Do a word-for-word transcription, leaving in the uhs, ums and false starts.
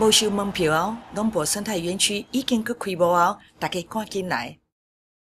无收门票哦，农博生态园区已经去开幕哦，大家赶紧来。